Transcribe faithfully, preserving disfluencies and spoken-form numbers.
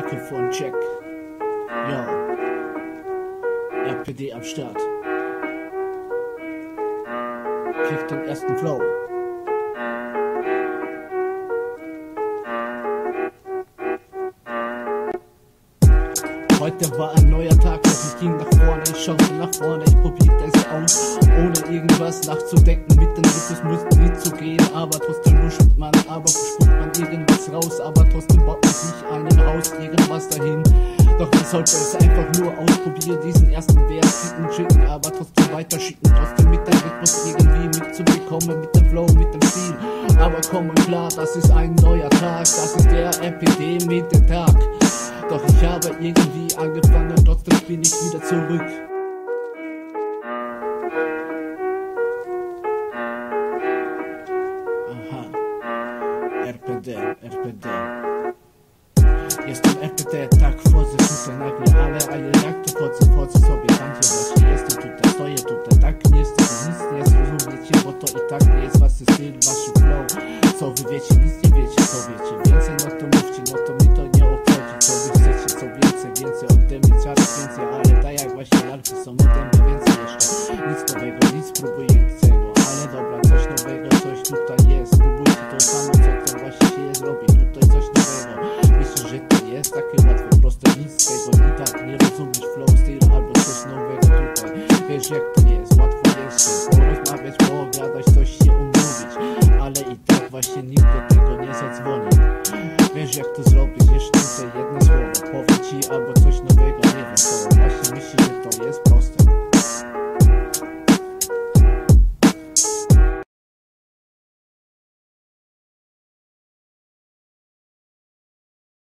Mikrofon check. Yo, R P D am Start. Kriegt den ersten Flow. Heute war ein neuer Tag, doch ich ging nach vorne, ich schaute nach vorne, ich probierte es aus, ohne irgendwas nachzudenken, mit den Rhythmus mitzugehen, aber trotzdem luscht man, aber spuckt man irgendwas raus, aber trotzdem baut man sich einen Haus, irgendwas dahin. Doch man sollte es einfach nur ausprobieren, diesen ersten Wert schicken, schicken, aber trotzdem weiterschicken, trotzdem mit dem Rhythmus irgendwie mitzubekommen, mit dem Flow, mit dem Stil. Aber komm mal klar, das ist ein neuer Tag, das ist der R P D mit dem Tag. Doch ich habe irgendwie angefangen, trotzdem bin ich wieder zurück. Aha, R P D, R P D. Jestem R P D, tak wchodzę tutaj nagle, ale a jak to wchodzę, wchodzę sobie tam, gdzie właśnie jestem, tutaj stoję, tutaj tak niestety nic nie zrozumiecie, bo to i tak nie jest wasz styl, wasz flow. Co wy wiecie, nic nie wiecie, co wiecie, więcej no to mówcie, no to mi to nie obchodzi, co wy chcecie, co więcej, więcej ode mnie, coraz więcej, ale tak jak właśnie lalki są ode mnie więcej jeszcze, nic nowego, nic próbującego, ale dobra, coś nowego, coś tutaj jest, spróbujcie to samo, co to właśnie się zrobi, tutaj coś nowego. Myślisz, że to jest takie łatwe, proste, nic z tego i tak nie rozumiesz flow, styl albo coś nowego tutaj. Wiesz jak to jest, łatwo jeszcze porozmawiać, pogadać, coś się umówić, ale i tak właśnie nikt do tego nie zadzwoni. Wiesz jak to zrobić, jeszcze tutaj jedno słowo.